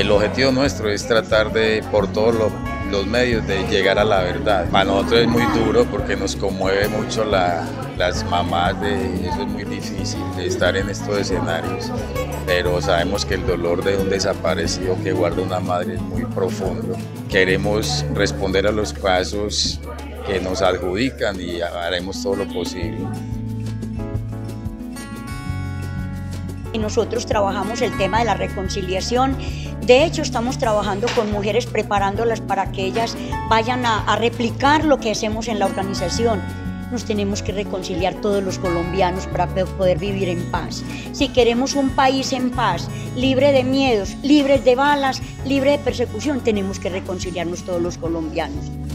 el objetivo nuestro es tratar de, por todos los medios, de llegar a la verdad. Para nosotros es muy duro porque nos conmueve mucho las mamás, eso es muy difícil de estar en estos escenarios, pero sabemos que el dolor de un desaparecido que guarda una madre es muy profundo. Queremos responder a los casos que nos adjudican y haremos todo lo posible. Y nosotros trabajamos el tema de la reconciliación. De hecho, estamos trabajando con mujeres, preparándolas para que ellas vayan a replicar lo que hacemos en la organización. Nos tenemos que reconciliar todos los colombianos para poder vivir en paz. Si queremos un país en paz, libre de miedos, libre de balas, libre de persecución, tenemos que reconciliarnos todos los colombianos.